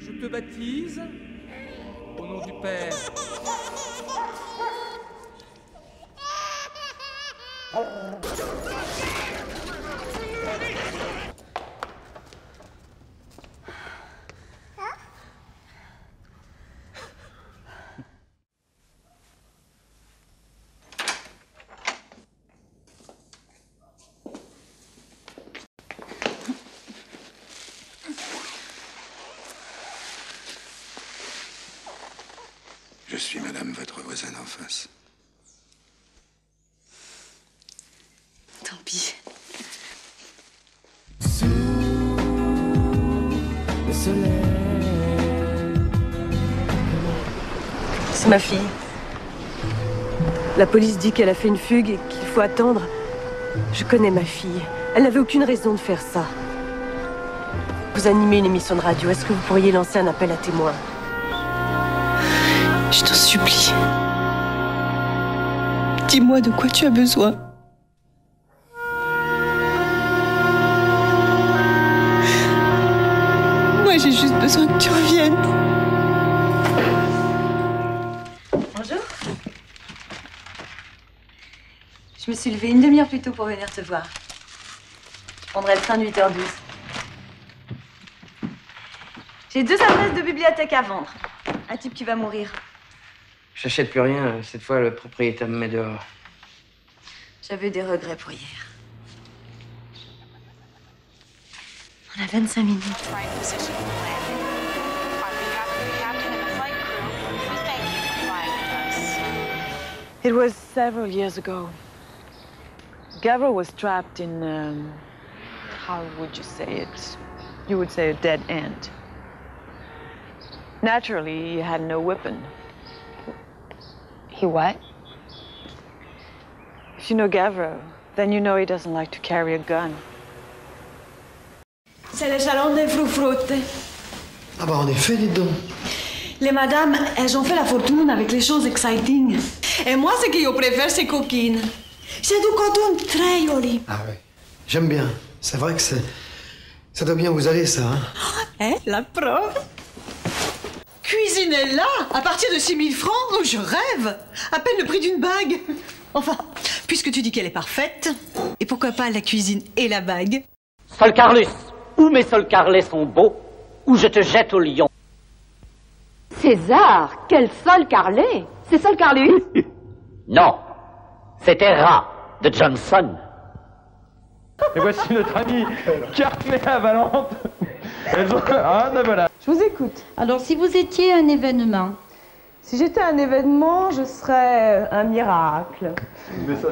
Je te baptise au nom du Père. Je suis madame, votre voisine en face. Tant pis. Sous le soleil. C'est ma fille. La police dit qu'elle a fait une fugue et qu'il faut attendre. Je connais ma fille. Elle n'avait aucune raison de faire ça. Vous animez une émission de radio. Est-ce que vous pourriez lancer un appel à témoins? Je t'en supplie. Dis-moi de quoi tu as besoin. Moi, j'ai juste besoin que tu reviennes. Bonjour. Je me suis levée une demi-heure plus tôt pour venir te voir. Je prendrai le train de 8h12. J'ai 2 adresses de bibliothèque à vendre. Un type qui va mourir. J'achète plus rien. Cette fois, le propriétaire me met dehors. J'avais des regrets pour hier. On a 25 minutes. It was several years ago. Gavro was trapped in, how would you say it? You would say a dead end. Naturally, he had no weapon. He what? If you know Gavro, then you know he doesn't like to carry a gun. C'est le salon des froufroutes. Ah bah en effet, dites donc. Les madames, elles ont fait la fortune avec les choses exciting. Et moi, ce que je préfère, c'est coquine. C'est du coton très joli. Ah ouais, j'aime bien. C'est vrai que ça doit bien vous aller, ça. Hein? Hein, la preuve. Cuisiner là, à partir de 6 000 francs, oh, je rêve. À peine le prix d'une bague. Enfin, puisque tu dis qu'elle est parfaite, et pourquoi pas la cuisine et la bague? Sol Carlus, ou mes Sol Carlais sont beaux, ou je te jette au lion. César, quel Sol Carlet! C'est Sol Carlus? Non, c'était Rat de Johnson. Et voici notre amie Carméa Valente. Ah, ben voilà. Je vous écoute. Alors, si vous étiez un événement? Si j'étais un événement, je serais un miracle.